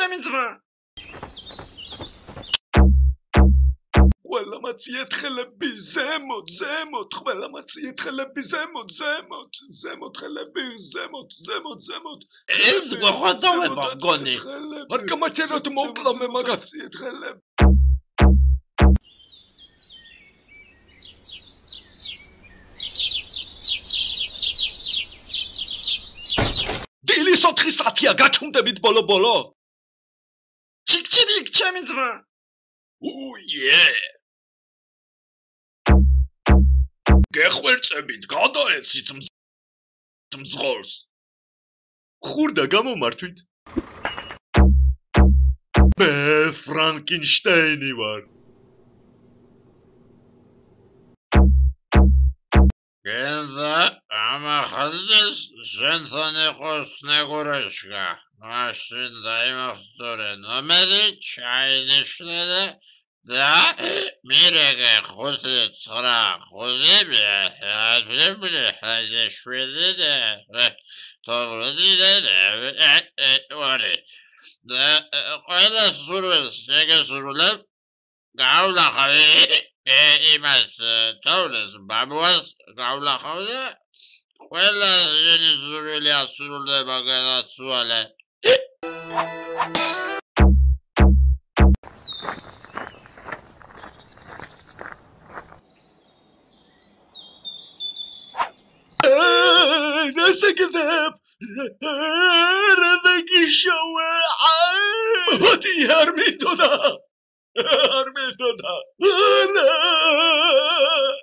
ჩემი ძმა ყველა მაციეთხელები ზემოთ ზემოთ ყველა მაციეთხელები ზემოთ ზემოთ ზემოთ ხელები ზემოთ ეს გვხვდავება მგონი არ გამაჩეროთ მოვკლა მე მაგაციეთხელები დილის 4 საათია გაჩუმდებით ბოლო ჩიქჩირიკ ჩემი ძმა უიე გეხვერწებით გადაეცით მძღოლს ხურდა გამომართვით მე ფრანკენშტეინი ვარ გენდა ამახალდეს შენთან იყო სნეგურეშკა მაშინ დაიმახსოვრე ნომერი ჩაინიშნე და მირეგე ხუთი ცხრა ხუთი შვიდი თოვლი ორი და ყველა სურვილს შეგესრულებ გავლახავი იმას თოვლს ბაბუას გავლახავდა ყველა შენი სურვილი ასრულდება გადაცვალე نسكذب ردك الشواعة هاتي هرمي تودا